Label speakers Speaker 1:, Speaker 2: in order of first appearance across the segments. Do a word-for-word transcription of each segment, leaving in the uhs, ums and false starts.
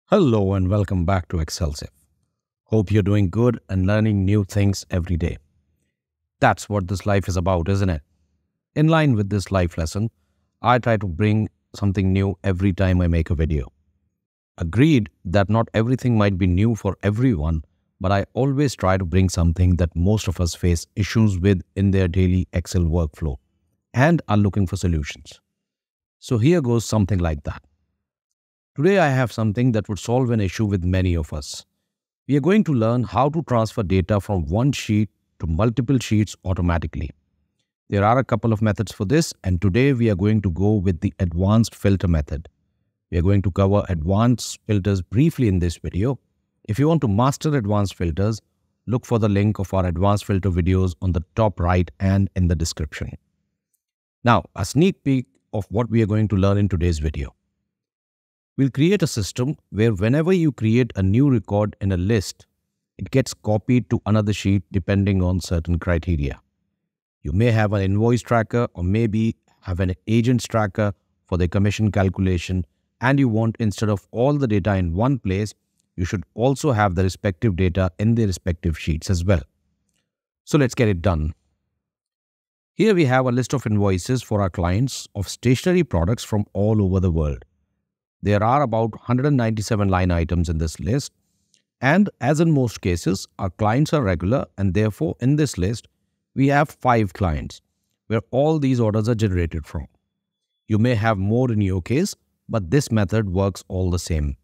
Speaker 1: Hello and welcome back to Excelsive. Hope you're doing good and learning new things every day. That's what this life is about, isn't it? In line with this life lesson, I try to bring something new every time I make a video. Agreed that not everything might be new for everyone, but I always try to bring something that most of us face issues with in their daily Excel workflow and are looking for solutions. So here goes something like that. Today I have something that would solve an issue with many of us. We are going to learn how to transfer data from one sheet to multiple sheets automatically. There are a couple of methods for this, and today we are going to go with the advanced filter method. We are going to cover advanced filters briefly in this video. If you want to master advanced filters, look for the link of our advanced filter videos on the top right and in the description. Now, a sneak peek of what we are going to learn in today's video. We'll create a system where whenever you create a new record in a list, it gets copied to another sheet depending on certain criteria. You may have an invoice tracker or maybe have an agents tracker for the commission calculation, and you want, instead of all the data in one place, you should also have the respective data in the respective sheets as well. So let's get it done. Here we have a list of invoices for our clients of stationery products from all over the world. There are about one hundred ninety-seven line items in this list, and as in most cases, our clients are regular, and therefore in this list, we have five clients where all these orders are generated from. You may have more in your case, but this method works all the same.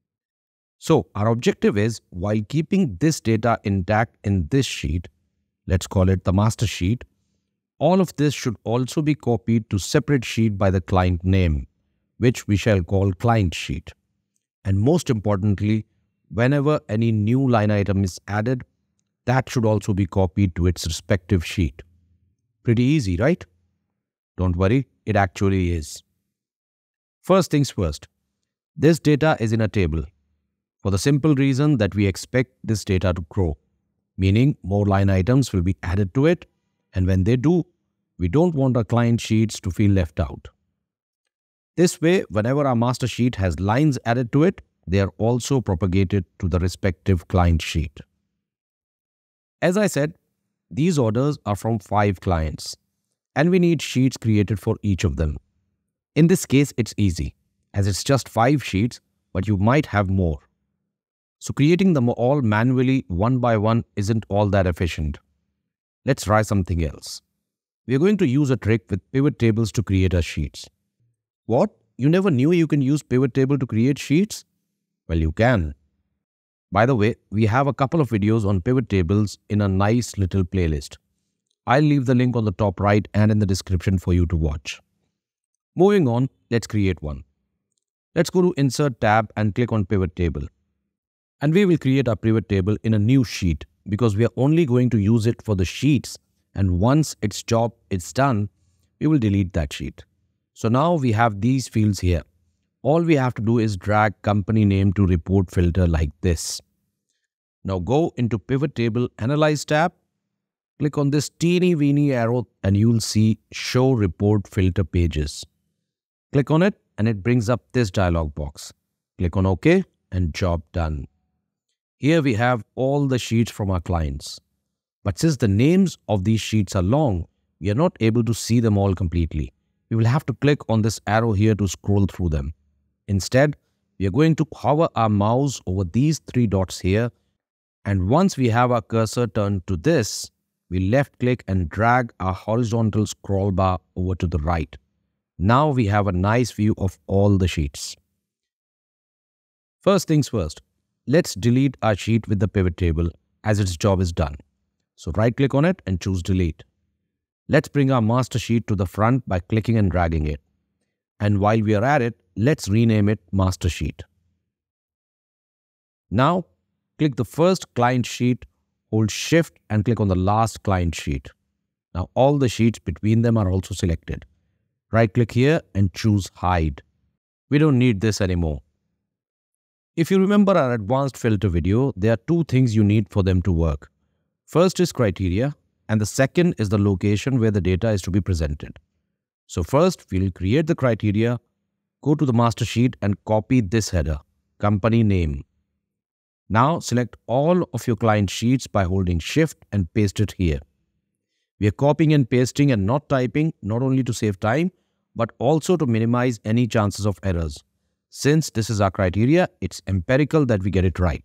Speaker 1: So our objective is, while keeping this data intact in this sheet, let's call it the master sheet, all of this should also be copied to separate sheet by the client name, which we shall call client sheet. And most importantly, whenever any new line item is added, that should also be copied to its respective sheet. Pretty easy, right? Don't worry, it actually is. First things first, this data is in a table for the simple reason that we expect this data to grow, meaning more line items will be added to it, and when they do, we don't want our client sheets to feel left out. This way, whenever our master sheet has lines added to it, they are also propagated to the respective client sheet. As I said, these orders are from five clients, and we need sheets created for each of them. In this case, it's easy, as it's just five sheets, but you might have more. So creating them all manually one by one isn't all that efficient. Let's try something else. We are going to use a trick with pivot tables to create our sheets. What? You never knew you can use pivot table to create sheets? Well, you can. By the way, we have a couple of videos on pivot tables in a nice little playlist. I'll leave the link on the top right and in the description for you to watch. Moving on, let's create one. Let's go to Insert tab and click on Pivot Table. And we will create our pivot table in a new sheet because we are only going to use it for the sheets, and once its job is done, we will delete that sheet. So now we have these fields here. All we have to do is drag company name to report filter like this. Now go into Pivot Table Analyze tab, click on this teeny weeny arrow and you'll see Show Report Filter Pages. Click on it and it brings up this dialog box. Click on OK and job done. Here we have all the sheets from our clients. But since the names of these sheets are long, we are not able to see them all completely. We will have to click on this arrow here to scroll through them. Instead, we are going to hover our mouse over these three dots here, and once we have our cursor turned to this, we left click and drag our horizontal scroll bar over to the right. Now we have a nice view of all the sheets. First things first, let's delete our sheet with the pivot table as its job is done. So right click on it and choose delete. Let's bring our master sheet to the front by clicking and dragging it. And while we are at it, let's rename it master sheet. Now, click the first client sheet, hold shift and click on the last client sheet. Now all the sheets between them are also selected. Right click here and choose hide. We don't need this anymore. If you remember our advanced filter video, there are two things you need for them to work. First is criteria, and the second is the location where the data is to be presented. So first, we'll create the criteria, go to the master sheet and copy this header, company name. Now select all of your client sheets by holding Shift and paste it here. We are copying and pasting and not typing, not only to save time, but also to minimize any chances of errors. Since this is our criteria, it's empirical that we get it right.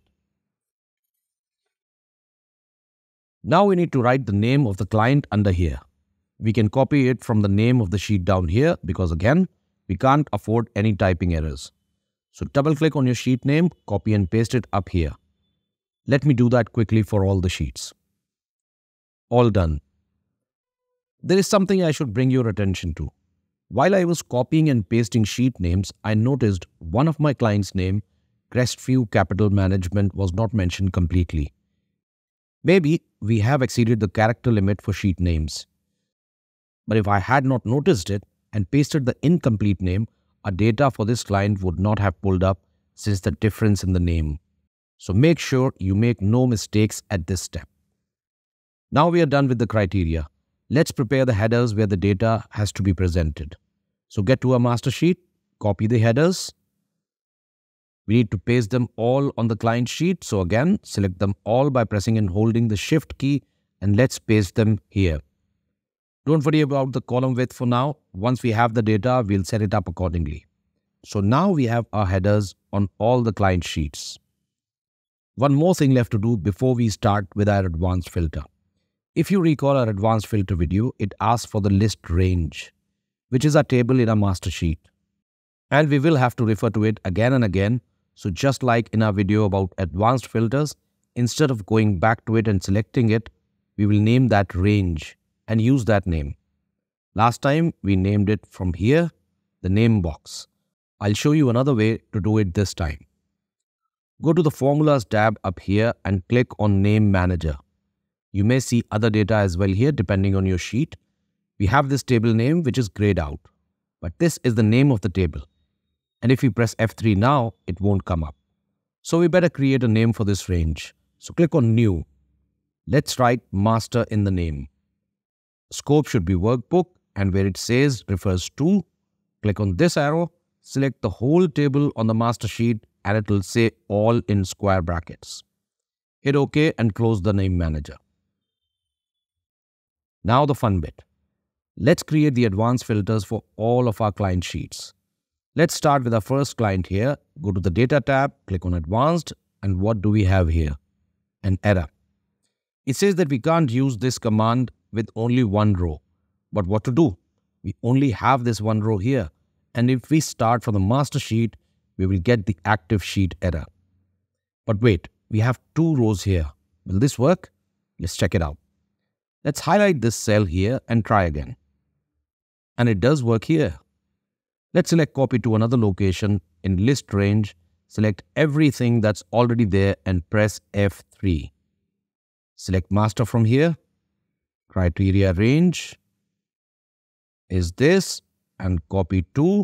Speaker 1: Now we need to write the name of the client under here. We can copy it from the name of the sheet down here because again, we can't afford any typing errors. So double click on your sheet name, copy and paste it up here. Let me do that quickly for all the sheets. All done. There is something I should bring your attention to. While I was copying and pasting sheet names, I noticed one of my clients' name, Crestview Capital Management, was not mentioned completely. Maybe we have exceeded the character limit for sheet names. But if I had not noticed it and pasted the incomplete name, our data for this client would not have pulled up since the difference in the name. So make sure you make no mistakes at this step. Now we are done with the criteria. Let's prepare the headers where the data has to be presented. So get to our master sheet, copy the headers. We need to paste them all on the client sheet. So again, select them all by pressing and holding the Shift key and let's paste them here. Don't worry about the column width for now. Once we have the data, we'll set it up accordingly. So now we have our headers on all the client sheets. One more thing left to do before we start with our advanced filter. If you recall our advanced filter video, it asks for the list range, which is our table in our master sheet. And we will have to refer to it again and again. So just like in our video about advanced filters, instead of going back to it and selecting it, we will name that range and use that name. Last time we named it from here, the name box. I'll show you another way to do it this time. Go to the Formulas tab up here and click on Name Manager. You may see other data as well here depending on your sheet. We have this table name which is grayed out, but this is the name of the table. And if we press F three now, it won't come up. So we better create a name for this range. So click on New. Let's write Master in the name. Scope should be Workbook, and where it says refers to, click on this arrow, select the whole table on the master sheet and it will say all in square brackets. Hit OK and close the name manager. Now the fun bit. Let's create the advanced filters for all of our client sheets. Let's start with our first client here. Go to the Data tab, click on Advanced, and what do we have here? An error. It says that we can't use this command with only one row. But what to do? We only have this one row here. And if we start from the master sheet, we will get the active sheet error. But wait, we have two rows here. Will this work? Let's check it out. Let's highlight this cell here and try again. And it does work here. Let's select copy to another location in list range. Select everything that's already there and press F three. Select master from here. Criteria range is this and copy to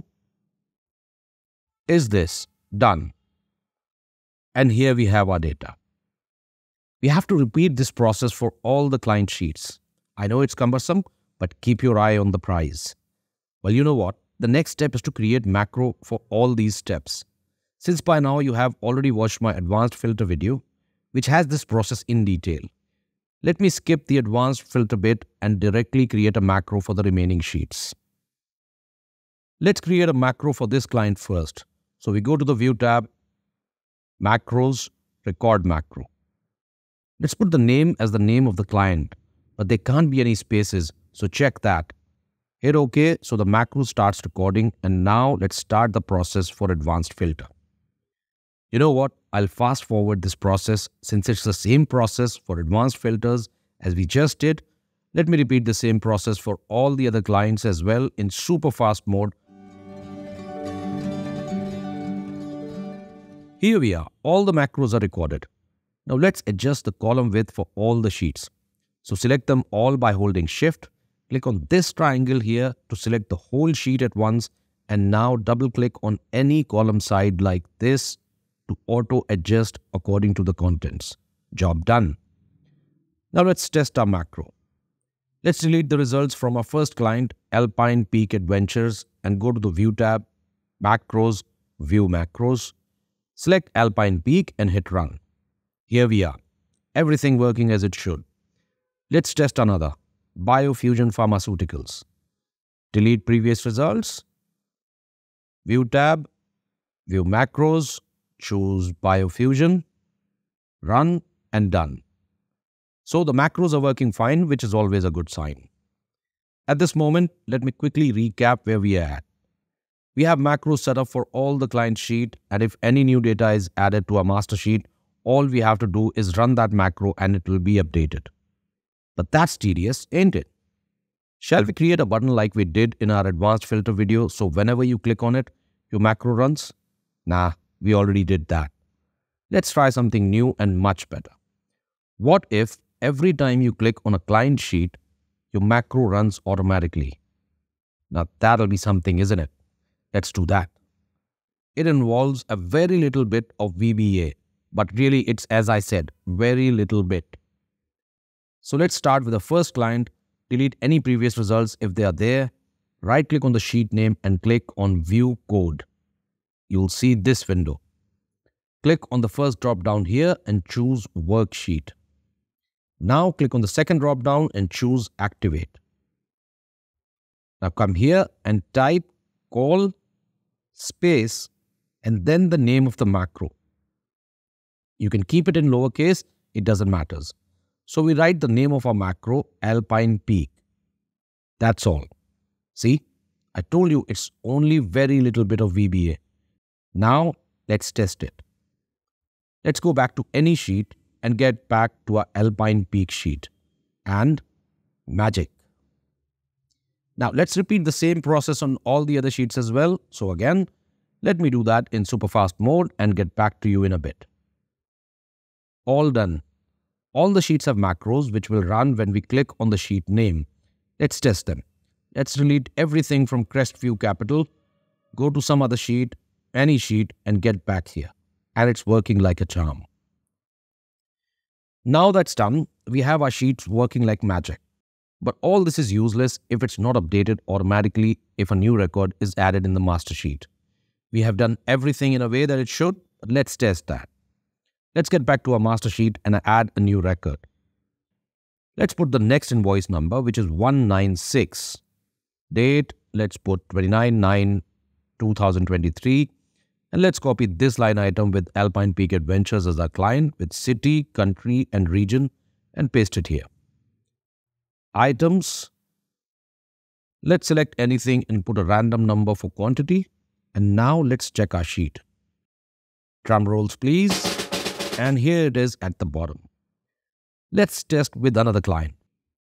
Speaker 1: is this. Done. And here we have our data. We have to repeat this process for all the client sheets. I know it's cumbersome, but keep your eye on the prize. Well, you know what? The next step is to create macro for all these steps. Since by now you have already watched my advanced filter video, which has this process in detail. Let me skip the advanced filter bit and directly create a macro for the remaining sheets. Let's create a macro for this client first. So we go to the View tab, Macros, Record Macro. Let's put the name as the name of the client, but there can't be any spaces, so check that. Hit OK, so the macro starts recording, and now let's start the process for advanced filter. You know what? I'll fast forward this process since it's the same process for advanced filters as we just did. Let me repeat the same process for all the other clients as well in super fast mode. Here we are. All the macros are recorded. Now let's adjust the column width for all the sheets. So select them all by holding Shift. Click on this triangle here to select the whole sheet at once, and now double click on any column side like this to auto adjust according to the contents. Job done. Now let's test our macro. Let's delete the results from our first client, Alpine Peak Adventures, and go to the View tab, Macros, View Macros. Select Alpine Peak and hit run. Here we are. Everything working as it should. Let's test another. Biofusion Pharmaceuticals. Delete previous results. View tab. View macros. Choose Biofusion. Run and done. So the macros are working fine, which is always a good sign. At this moment, let me quickly recap where we are at. We have macros set up for all the client sheet, and if any new data is added to our master sheet, all we have to do is run that macro and it will be updated. But that's tedious, ain't it? Shall we create a button like we did in our advanced filter video, so whenever you click on it, your macro runs? Nah, we already did that. Let's try something new and much better. What if every time you click on a client sheet, your macro runs automatically? Now that'll be something, isn't it? Let's do that. It involves a very little bit of V B A, but really it's, as I said, very little bit. So let's start with the first client, delete any previous results if they are there, right click on the sheet name and click on View Code. You'll see this window. Click on the first drop down here and choose Worksheet. Now click on the second drop down and choose Activate. Now come here and type call space and then the name of the macro. You can keep it in lowercase, it doesn't matter. So we write the name of our macro, Alpine Peak. That's all. See, I told you it's only very little bit of V B A. Now let's test it. Let's go back to any sheet and get back to our Alpine Peak sheet. And magic. Now let's repeat the same process on all the other sheets as well. So again, let me do that in super fast mode and get back to you in a bit. All done. All the sheets have macros which will run when we click on the sheet name. Let's test them. Let's delete everything from Crestview Capital, go to some other sheet, any sheet, and get back here. And it's working like a charm. Now that's done, we have our sheets working like magic. But all this is useless if it's not updated automatically if a new record is added in the master sheet. We have done everything in a way that it should. Let's test that. Let's get back to our master sheet and add a new record. Let's put the next invoice number, which is one nine six. Date, let's put twenty-nine nine two thousand twenty-three. And let's copy this line item with Alpine Peak Adventures as our client with city, country, and region and paste it here. Items. Let's select anything and put a random number for quantity. And now let's check our sheet. Drum rolls, please. And here it is at the bottom. Let's test with another client.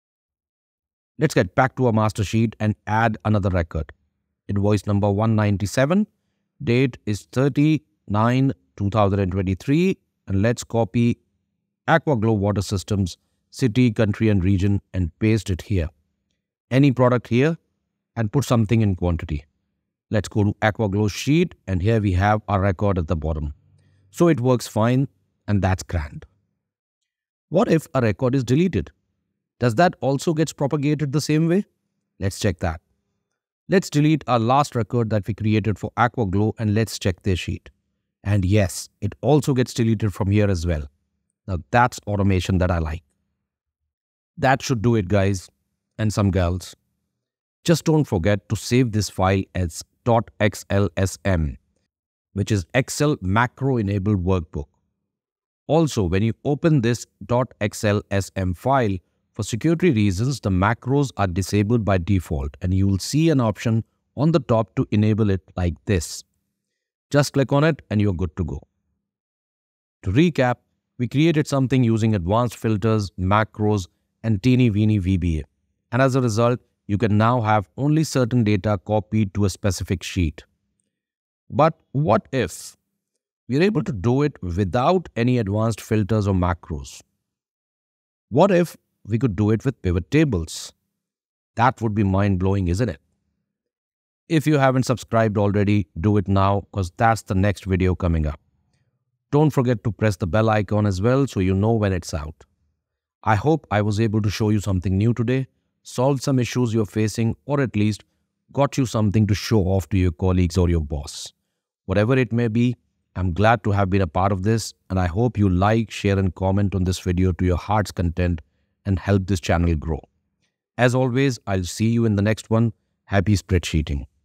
Speaker 1: Let's get back to our master sheet and add another record. Invoice number one ninety-seven. Date is thirty nine two thousand twenty-three. And let's copy Aquaglow Water Systems, city, country, and region and paste it here. Any product here and put something in quantity. Let's go to Aquaglow sheet and here we have our record at the bottom. So it works fine. And that's grand. What if a record is deleted? Does that also get propagated the same way? Let's check that. Let's delete our last record that we created for Aquaglow and let's check their sheet. And yes, it also gets deleted from here as well. Now that's automation that I like. That should do it, guys and some gals. Just don't forget to save this file as .xlsm, which is Excel macro enabled workbook. Also, when you open this .xlsm file, for security reasons, the macros are disabled by default and you will see an option on the top to enable it like this. Just click on it and you're good to go. To recap, we created something using advanced filters, macros, and teeny weeny V B A. And as a result, you can now have only certain data copied to a specific sheet. But what if we're able to do it without any advanced filters or macros? What if we could do it with pivot tables? That would be mind-blowing, isn't it? If you haven't subscribed already, do it now because that's the next video coming up. Don't forget to press the bell icon as well so you know when it's out. I hope I was able to show you something new today, solve some issues you're facing, or at least got you something to show off to your colleagues or your boss. Whatever it may be, I'm glad to have been a part of this, and I hope you like, share, and comment on this video to your heart's content and help this channel grow. As always, I'll see you in the next one. Happy spreadsheeting.